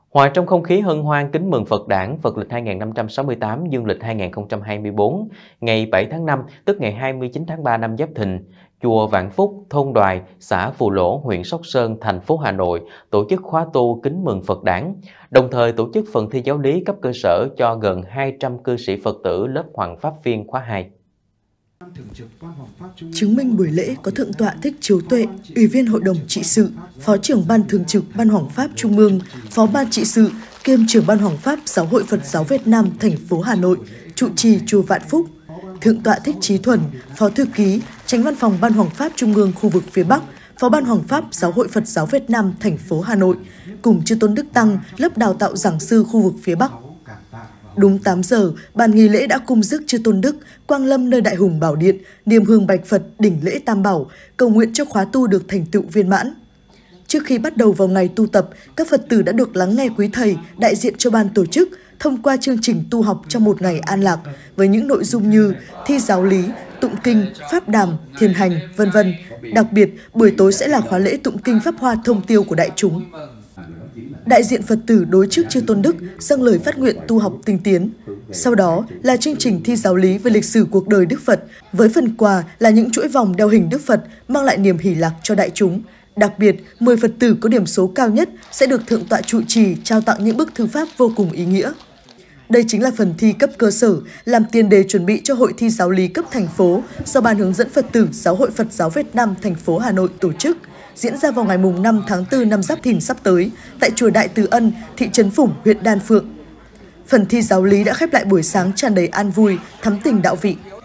Hòa trong không khí hân hoan kính mừng Phật Đản, Phật lịch 2568, Dương lịch 2024, ngày 7 tháng 5, tức ngày 29 tháng 3 năm Giáp Thìn, chùa Vạn Phúc, thôn Đoài, xã Phù Lỗ, huyện Sóc Sơn, thành phố Hà Nội tổ chức khóa tu kính mừng Phật Đản, đồng thời tổ chức phần thi giáo lý cấp cơ sở cho gần 200 cư sĩ Phật tử lớp Hoàng Pháp Viên khóa 2. Chứng minh buổi lễ có Thượng tọa Thích Chiếu Tuệ, Ủy viên Hội đồng trị sự, Phó trưởng Ban Thường trực Ban Hoằng Pháp Trung ương, Phó Ban trị sự, kiêm trưởng Ban Hoằng Pháp Giáo hội Phật giáo Việt Nam thành phố Hà Nội, trụ trì chùa Vạn Phúc. Thượng tọa Thích Chí Thuần, Phó thư ký, Chánh Văn phòng Ban Hoằng Pháp Trung ương khu vực phía Bắc, Phó Ban Hoằng Pháp Giáo hội Phật giáo Việt Nam thành phố Hà Nội, cùng Chư Tôn Đức Tăng, lớp đào tạo giảng sư khu vực phía Bắc. Đúng 8 giờ, ban nghi lễ đã cung rước Chư Tôn Đức quang lâm nơi Đại Hùng Bảo Điện, niềm hương bạch Phật đỉnh lễ Tam Bảo, cầu nguyện cho khóa tu được thành tựu viên mãn. Trước khi bắt đầu vào ngày tu tập, các Phật tử đã được lắng nghe quý thầy đại diện cho ban tổ chức thông qua chương trình tu học trong một ngày an lạc với những nội dung như thi giáo lý, tụng kinh, pháp đàm, thiền hành, vân vân. Đặc biệt, buổi tối sẽ là khóa lễ tụng kinh Pháp Hoa thông tiêu của đại chúng. Đại diện Phật tử đối trước Chư Tôn Đức dâng lời phát nguyện tu học tinh tiến. Sau đó là chương trình thi giáo lý về lịch sử cuộc đời Đức Phật, với phần quà là những chuỗi vòng đeo hình Đức Phật mang lại niềm hỷ lạc cho đại chúng. Đặc biệt, 10 Phật tử có điểm số cao nhất sẽ được Thượng tọa trụ trì trao tặng những bức thư pháp vô cùng ý nghĩa. Đây chính là phần thi cấp cơ sở, làm tiền đề chuẩn bị cho hội thi giáo lý cấp thành phố do Ban hướng dẫn Phật tử Giáo hội Phật giáo Việt Nam thành phố Hà Nội tổ chức, diễn ra vào ngày 5 tháng 4 năm Giáp Thìn sắp tới tại chùa Đại Từ Ân, thị trấn Phủng, huyện Đan Phượng. Phần thi giáo lý đã khép lại buổi sáng tràn đầy an vui, thắm tình đạo vị.